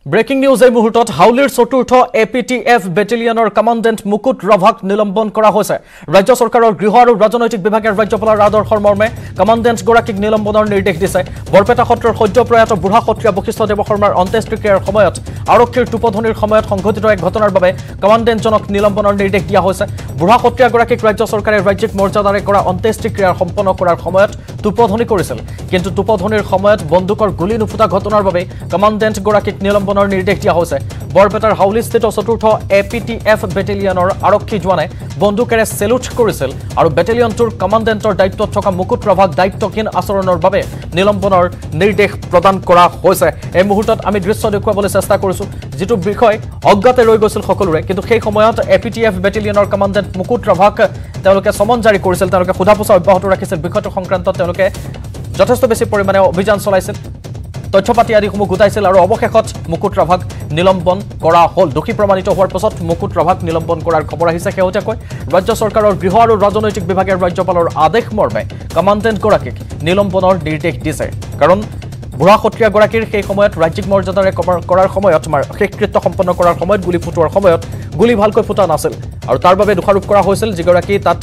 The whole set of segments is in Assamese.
Breaking news এই মুহূৰ্তত হাউলিৰ চতুৰ্থ APTF বেটেলিয়নৰ কমান্ডেন্ট মুকুট ৰাভাক নিলম্বন কৰা হৈছে ৰাজ্য চৰকাৰৰ গৃহ আৰু ৰাজনৈতিক বিভাগৰ ৰাজ্যপালৰ আদৰ্শৰ মৰ্মে কমান্ডেন্ট গৰাকীক নিলম্বনৰ নিৰ্দেশ দিছে বৰপেটা সত্ৰৰ সদ্যপ্ৰয়াত বুঢ়া সত্ৰীয়া বশিষ্ঠ দেৱশৰ্মাৰ অন্ত্যেষ্টিক্ৰিয়াৰ সময়ত আৰক্ষীৰ টুপধনিৰ সময়ত সংঘটিত এক ঘটনাৰ বাবে কমান্ডেন্টজনক নিলম্বনৰ নিৰ্দেশ দিয়া হৈছে বুঢ়া সত্ৰীয়া গৰাকীক ৰাজ্য চৰকাৰে ৰাজ্যিক মৰ্যাদাৰে কৰা অন্ত্যেষ্টিক্ৰিয়াৰ সম্পন্ন কৰাৰ সময়ত টুপধনি কৰিছিল কিন্তু টুপধনিৰ সময়ত বন্দুকৰ গুলি নুফুটা ঘটনাৰ বাবে কমান্ডেন্ট গৰাকীক নিলম্বনৰ নিৰ্দেশ দিয়া হৈছে বৰপেটাৰ হাউলিস্থিত চতুৰ্থ APTF বেটেলিয়নৰ আৰক্ষী জোৱানে বন্দুকেৰে সেলুট কৰিছিল আৰু বেটেলিয়নটোৰ কমান্ডেন্টৰ দায়িত্বত থকা মুকুট ৰাভাক দায়িত্বহীন আচৰণৰ বাবে নিলম্বনৰ নিৰ্দেশ প্ৰদান কৰা হৈছে এই মুহূৰ্তত আমি দৃশ্য দেখুৱাবলৈ চেষ্টা কৰিছো যেটো বিষয় অজ্ঞাতে ৰৈ গৈছিল সকলোৰে কিন্তু সেই সময়ত APTF বেটেলিয়নৰ কমান্ডেন্ট মুকুট ৰাভাক তেওঁলোকে সমন জাৰি কৰিছিল তেওঁলোকে খুদাপোছা অব্যাহত ৰাখিছিল বিষয়টো সংক্ৰান্তত তেওঁলোকে যথেষ্ট বেছি পৰিমাণে অভিযান চলাইছিল তথ্যপাতি আদিসমূহ গোটাইছিল আৰু অৱশেষত মুকুট ৰাভাক নিলম্বন কৰা হল দোষী প্ৰমাণিত হোৱাৰ পাছত মুকুট ৰাভাক নিলম্বন কৰাৰ খবৰ আহিছে শেহতীয়াকৈ ৰাজ্য চৰকাৰৰ গৃহ আৰু ৰাজনৈতিক বিভাগৰ ৰাজ্যপালৰ আদেশ মৰ্মে কমান্ডেন্ট গৰাকীক নিলম্বনৰ নিৰ্দেশ দিছে কাৰণ বুঢ়া সত্ৰীয়া গৰাকীৰ সেই সময়ত ৰাজ্যিক মৰ্যাদাৰে কৰাৰ সময়ত শেষ কৃত্য সম্পন্ন কৰাৰ সময়ত গুলি ফুটোৱাৰ সময়ত গুলি ভালকৈ ফুটা নাছিল আৰু তাৰ বাবে দোষাৰোপ কৰা হৈছিল যিগৰাকী তাত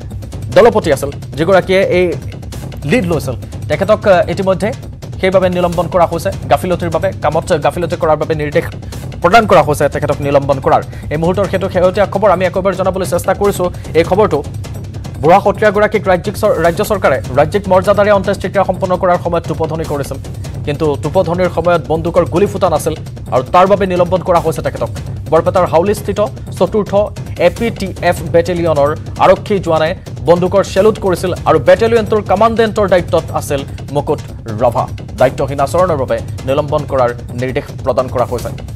দলপতি আছিল যিগৰাকীয়ে এই লিড লৈছিল তেখেতক ইতিমধ্যে সেইভাবে নিলম্বন কৰা হৈছে গাফিলতিৰ বাবে কামত গাফিলতি কৰাৰ বাবে নিৰ্দেশ প্ৰদান কৰা হৈছে তেখেতক নিলম্বন কৰাৰ এই মুহূৰ্তৰ হেতু শেহতীয়া খবৰ আমি একবাৰ জনাবলৈ চেষ্টা কৰিছো এই খবৰটো বুঢ়া সত্ৰীয়া গৰাকীক ৰাজ্য চৰকাৰে ৰাজ্যিক মৰ্যাদাৰে অন্ত্যেষ্টিক্ৰিয়া সম্পন্ন কৰাৰ সময়ত টুপধনি কৰিছিল কিন্তু টুপধনিৰ সময়ত বন্দুকৰ গুলি ফুটা নাছিল আৰু তাৰ বাবে নিলম্বন কৰা হৈছে তেখেতক বৰপেটাৰ হাউলিস্থিত চতুৰ্থ APTF বেটেলিয়নৰ আৰক্ষী জোৱানে বন্দুকৰ সেলুট কৰিছিল আৰু বেটেলিয়নটোৰ কমান্ডেন্টৰ দায়িত্বত আছিল মুকুট ৰাভা দায়িত্বহীন আচৰণৰ বাবে নিলম্বন কৰাৰ নিৰ্দেশ প্ৰদান কৰা হৈছে